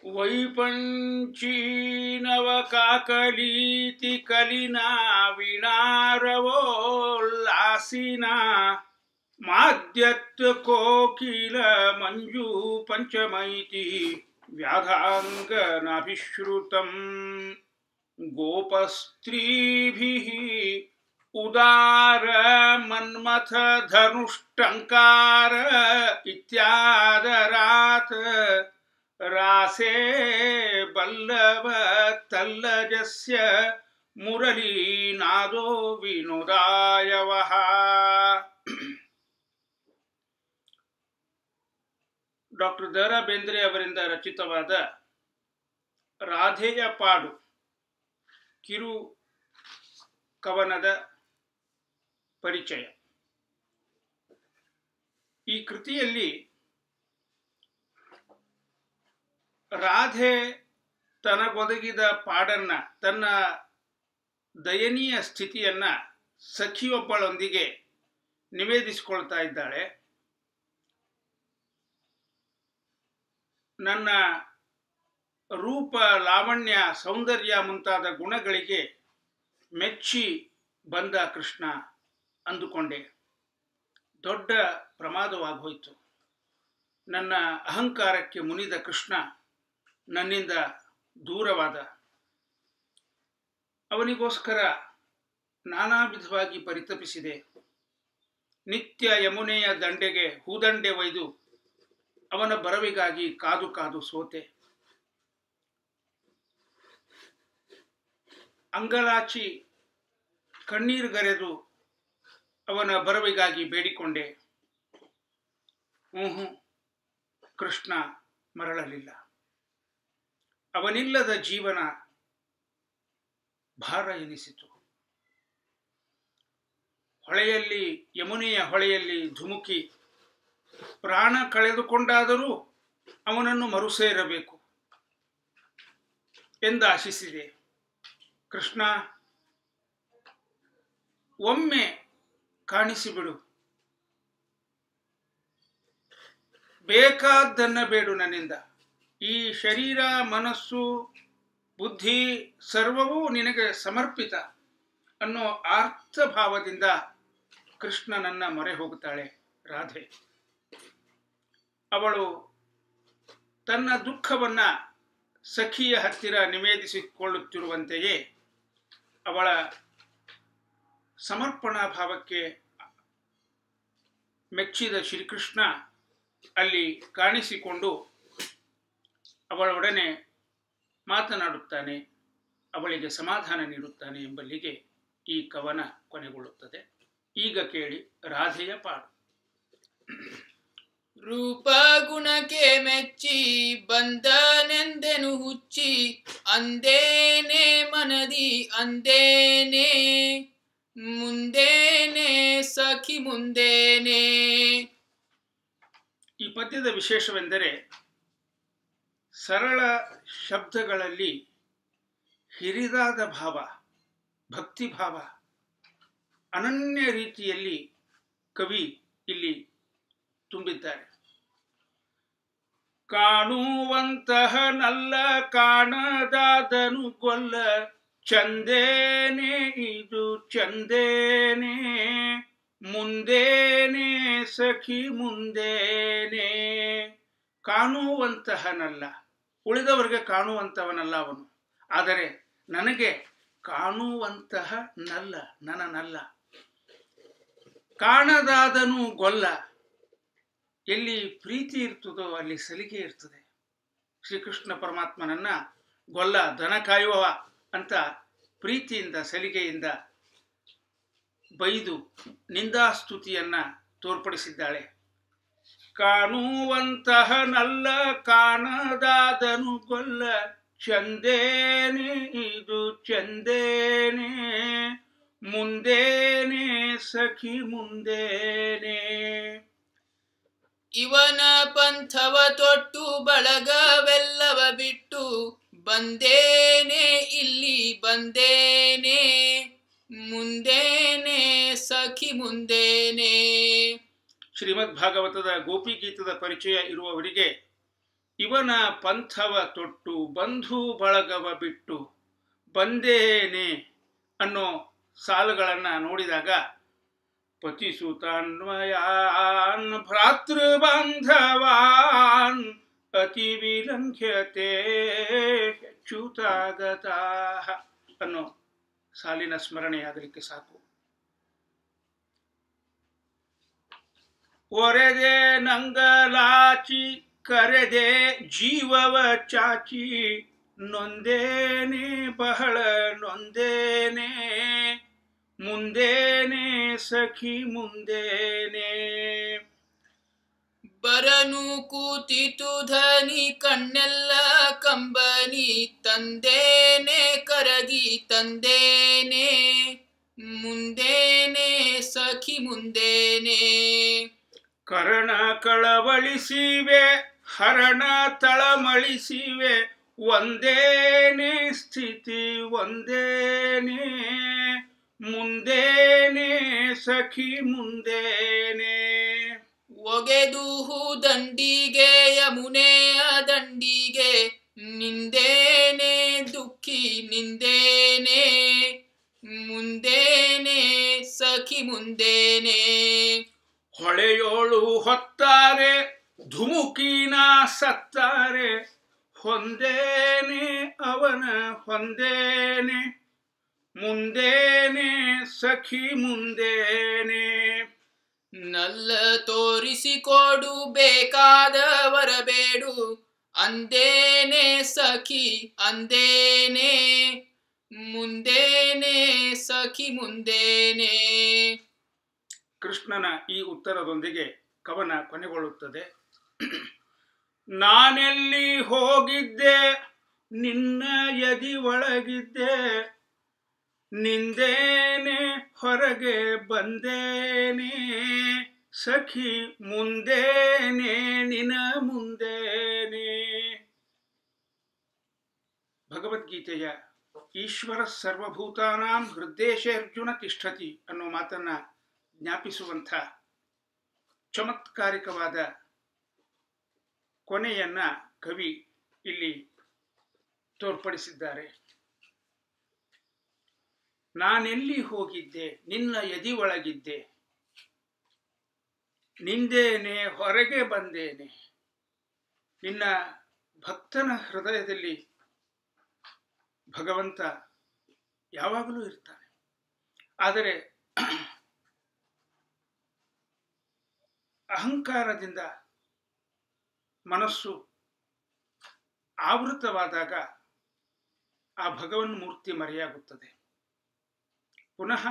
ವೈಪಂಚೀನವ ಕಾಕಲೀತಿ ಕಲಿನಾ ವೀಣಾರವೋಲ್ಲಾಸಿನ ಮಾದ್ಯತ್ ಕೋಕಿಲ ಮಂಜು ಪಂಚಮೈತಿ ವ್ಯಾಧಾಂಗನಾಭಿಶ್ರುತಂ ಗೋಪಸ್ತ್ರೀಭಿಃ ಉದಾರ ಮನ್ಮಥ ಧನುಷ್ಟಂಕಾರ ಇತ್ಯಾದರಾತ್ ರಾಸೇ ಬಲ್ಲವ ತಲ್ಲಜಸ್ಯ ಮುರಳೀನಾದೋ ವಿನೋದಾಯವಃ. ಡಾಕ್ಟರ್ ದ.ರಾ. ಬೇಂದ್ರೆ ಅವರಿಂದ ರಚಿತವಾದ ರಾಧೆಯ ಪಾಡು ಕಿರು ಕವನದ ಪರಿಚಯ. ಈ ಕೃತಿಯಲ್ಲಿ ರಾಧೆ ತನಗೊದಗಿದ ಪಾಡನ್ನ, ತನ್ನ ದಯನೀಯ ಸ್ಥಿತಿಯನ್ನ ಸಖಿಯೊಬ್ಬಳೊಂದಿಗೆ ನಿವೇದಿಸಿಕೊಳ್ತಾ ಇದ್ದಾಳೆ. ನನ್ನ ರೂಪ, ಲಾವಣ್ಯ, ಸೌಂದರ್ಯ ಮುಂತಾದ ಗುಣಗಳಿಗೆ ಮೆಚ್ಚಿ ಬಂದ ಕೃಷ್ಣ ಅಂದುಕೊಂಡೆ. ದೊಡ್ಡ ಪ್ರಮಾದವಾಗೋಯ್ತು. ನನ್ನ ಅಹಂಕಾರಕ್ಕೆ ಮುನಿದ ಕೃಷ್ಣ ನನ್ನಿಂದ ದೂರವಾದ. ಅವನಿಗೋಸ್ಕರ ನಾನಾ ವಿಧವಾಗಿ ಪರಿತಪಿಸಿದೆ. ನಿತ್ಯ ಯಮುನೆಯ ದಂಡೆಗೆ ಹೂದಂಡೆ ಒಯ್ದು ಅವನ ಬರವಿಗಾಗಿ ಕಾದು ಕಾದು ಸೋತೆ. ಅಂಗಲಾಚಿ ಕಣ್ಣೀರುಗರೆದು ಅವನ ಬರವಿಗಾಗಿ ಬೇಡಿಕೊಂಡೆ. ಕೃಷ್ಣ ಮರಳಲಿಲ್ಲ. ಅವನಿಲ್ಲದ ಜೀವನ ಭಾರ ಎನಿಸಿತು. ಹೊಳೆಯಲ್ಲಿ, ಯಮುನೆಯ ಹೊಳೆಯಲ್ಲಿ ಧುಮುಕಿ ಪ್ರಾಣ ಕಳೆದುಕೊಂಡಾದರೂ ಅವನನ್ನು ಮರುಸೇರಬೇಕು ಎಂದು ಆಶಿಸಿದೆ. ಕೃಷ್ಣ, ಒಮ್ಮೆ ಕಾಣಿಸಿಬಿಡು, ಬೇಕಾದ್ದನ್ನ ಬೇಡು ನನ್ನಿಂದ. ಈ ಶರೀರ, ಮನಸ್ಸು, ಬುದ್ಧಿ ಸರ್ವವೂ ನಿನಗೆ ಸಮರ್ಪಿತ ಅನ್ನೋ ಅರ್ಥಭಾವದಿಂದ ಕೃಷ್ಣನನ್ನ ಮೊರೆ ಹೋಗುತ್ತಾಳೆ ರಾಧೆ. ಅವಳು ತನ್ನ ದುಃಖವನ್ನ ಸಖಿಯ ಹತ್ತಿರ ನಿವೇದಿಸಿಕೊಳ್ಳುತ್ತಿರುವಂತೆಯೇ ಅವಳ ಸಮರ್ಪಣಾ ಭಾವಕ್ಕೆ ಮೆಚ್ಚಿದ ಶ್ರೀಕೃಷ್ಣ ಅಲ್ಲಿ ಕಾಣಿಸಿಕೊಂಡು ಅವಳೊಡನೆ ಮಾತನಾಡುತ್ತಾನೆ, ಅವಳಿಗೆ ಸಮಾಧಾನ ನೀಡುತ್ತಾನೆ ಎಂಬಲ್ಲಿಗೆ ಈ ಕವನ ಕೊನೆಗೊಳ್ಳುತ್ತದೆ. ಈಗ ಕೇಳಿ ರಾಧೆಯ ಪಾಡು. ರೂಪ ಗುಣಕ್ಕೆ ಮೆಚ್ಚಿ ಬಂದನೆಂದೆನು ಹುಚ್ಚಿ, ಅಂದೇನೆ ಮನದಿ ಅಂದೇನೆ, ಮುಂದೇನೆ ಸಖಿ ಮುಂದೇನೆ. ಈ ಪದ್ಯದ ವಿಶೇಷವೆಂದರೆ ಸರಳ ಶಬ್ದಗಳಲ್ಲಿ ಹಿರಿದಾದ ಭಾವ, ಭಕ್ತಿಭಾವ ಅನನ್ಯ ರೀತಿಯಲ್ಲಿ ಕವಿ ಇಲ್ಲಿ ತುಂಬಿದ್ದಾರೆ. ಕಾಣುವಂತಹ ನಲ್ಲ ಕಾಣದಾದನು ಗೊಲ್ಲ, ಚಂದೇನೆ ಇದು ಚಂದೇನೆ, ಮುಂದೇನೆ ಸಖಿ ಮುಂದೇನೆ. ಕಾಣುವಂತಹನಲ್ಲ, ಉಳಿದವರಿಗೆ ಕಾಣುವಂತವನಲ್ಲ ಅವನು, ಆದರೆ ನನಗೆ ಕಾಣುವಂತಹ ನಲ್ಲ, ನನ್ನನಲ್ಲ. ಕಾಣದಾದನು ಗೊಲ್ಲ, ಎಲ್ಲಿ ಪ್ರೀತಿ ಇರ್ತದೋ ಅಲ್ಲಿ ಸಲಿಗೆ ಇರ್ತದೆ. ಶ್ರೀಕೃಷ್ಣ ಪರಮಾತ್ಮನನ್ನ ಗೊಲ್ಲ, ದನ ಕಾಯುವವ ಅಂತ ಪ್ರೀತಿಯಿಂದ ಸಲಿಗೆಯಿಂದ ಬೈದು ನಿಂದಾಸ್ತುತಿಯನ್ನ ತೋರ್ಪಡಿಸಿದ್ದಾಳೆ. ಕಾಣುವಂತಹ ನಲ್ಲ ಕಾಣದಾದನು ಗೊಲ್ಲ, ಚಂದೇನೆ ಇದು ಚಂದೇನೆ, ಮುಂದೇನೆ ಸಖಿ ಮುಂದೇನೆ. ಇವನ ಪಂಥವ ತೊಟ್ಟು ಬಳಗವೆಲ್ಲವ ಬಿಟ್ಟು ಬಂದೇನೆ ಇಲ್ಲಿ ಬಂದೇನೆ, ಮುಂದೇನೆ ಸಖಿ ಮುಂದೇನೆ. ಶ್ರೀಮದ್ ಭಾಗವತದ ಗೋಪಿ ಗೀತದ ಪರಿಚಯ ಇರುವವರಿಗೆ ಇವನ ಪಂಥವ ತೊಟ್ಟು ಬಂಧು ಬಳಗವ ಬಿಟ್ಟು ಬಂದೇನೆ ಅನ್ನೋ ಸಾಲುಗಳನ್ನು ನೋಡಿದಾಗ ಪತಿಸುತಾನ್ವಯಾನ್ ಭ್ರಾತೃಬಂಧವಾನ್ ಅತಿ ವಿಲಂಘ್ಯತೆ ಹೆಚ್ಚುತಾಗತಾ ಅನ್ನೋ ಸಾಲಿನ ಸ್ಮರಣೆಯಾಗಲಿಕ್ಕೆ ಸಾಕು. ಒರೆದೆ ನಂಗಲಾಚಿ ಕರೆದೆ ಜೀವವ ಚಾಚಿ ನೊಂದೇನೆ ಬಹಳ ನೊಂದೇನೆ ಮುಂದೇನೆ ಸಖಿ ಮುಂದೇನೆ. ಬರನು ಕೂತಿತು ಧನಿ ಕಣ್ಣೆಲ್ಲ ಕಂಬನಿ ತಂದೇನೆ ಕರಗಿ ತಂದೇನೆ ಮುಂದೇನೆ ಸಖಿ ಮುಂದೇನೆ. ಕರ್ಣ ಕಳವಳಿಸಿವೆ ಹರಣ ತಳಮಳಿಸಿವೆ ಒಂದೇನೆ ಸ್ಥಿತಿ ಒಂದೇನೆ ಮುಂದೇನೆ ಸಖಿ ಮುಂದೇನೆ. ಒಗೆದು ದಂಡಿಗೆ ಯಮುನೆಯ ದಂಡಿಗೆ ನಿಂದೇನೆ ದುಃಖಿ ನಿಂದೇನೆ ಮುಂದೇನೆ ಸಖಿ ಮುಂದೇನೆ. ಹೊಳೆಯೋಳು ಹೊತ್ತಾರೆ ಧುಮುಕಿನ ಸತ್ತಾರೆ ಹೊಂದೇನೆ ಅವನ ಹೊಂದೇನೆ ಮುಂದೇನೆ ಸಖಿ ಮುಂದೇನೆ. ನಲ್ಲ ತೋರಿಸಿಕೊಡು ಬೇಕಾದವರ ಬೇಡು ಅಂದೇನೆ ಸಖಿ ಅಂದೇನೆ ಮುಂದೇನೆ ಸಖಿ ಮುಂದೇನೆ. ಕೃಷ್ಣನ ಈ ಉತ್ತರದೊಂದಿಗೆ ಕವನ ಕೊನೆಗೊಳ್ಳುತ್ತದೆ. ನಾನೆಲ್ಲಿ ಹೋಗಿದ್ದೆ ನಿನ್ನ ಎದಿ ಒಳಗಿದ್ದೆ ನಿಂದೇನೆ ಹೊರಗೆ ಬಂದೇನೆ ಸಖಿ ಮುಂದೇನೆ ನಿನ ಮುಂದೇನೆ. ಭಗವದ್ಗೀತೆಯ ಈಶ್ವರ ಸರ್ವಭೂತಾನಾಂ ಹೃದ್ದೇಶೇ ಅರ್ಜುನ ತಿಷ್ಠತಿ ಅನ್ನೋ ಮಾತನ್ನ ಜ್ಞಾಪಿಸುವಂಥ ಚಮತ್ಕಾರಿಕವಾದ ಕೊನೆಯನ್ನ ಕವಿ ಇಲ್ಲಿ ತೋರ್ಪಡಿಸಿದ್ದಾರೆ. ನಾನೆಲ್ಲಿ ಹೋಗಿದ್ದೆ ನಿನ್ನ ಎದಿ ಒಳಗಿದ್ದೆ ನಿಂದೇನೆ ಹೊರಗೆ ಬಂದೇನೆ. ನಿನ್ನ ಭಕ್ತನ ಹೃದಯದಲ್ಲಿ ಭಗವಂತ ಯಾವಾಗಲೂ ಇರ್ತಾನೆ. ಆದರೆ ಅಹಂಕಾರದಿಂದ ಮನಸ್ಸು ಆವೃತವಾದಾಗ ಆ ಭಗವನ್ ಮೂರ್ತಿ ಮರೆಯಾಗುತ್ತದೆ. ಪುನಃ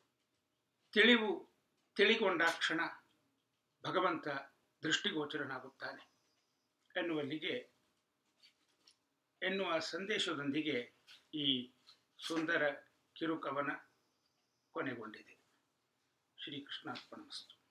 ತಿಳಿಗೊಂಡಾಕ್ಷಣ ಭಗವಂತ ದೃಷ್ಟಿಗೋಚರನಾಗುತ್ತಾನೆ ಎನ್ನುವ ಸಂದೇಶದೊಂದಿಗೆ ಈ ಸುಂದರ ಕಿರುಕವನ ಕೊನೆಗೊಂಡಿದೆ. ಶ್ರೀಕೃಷ್ಣಾರ್ಪಣಮಸ್ತು.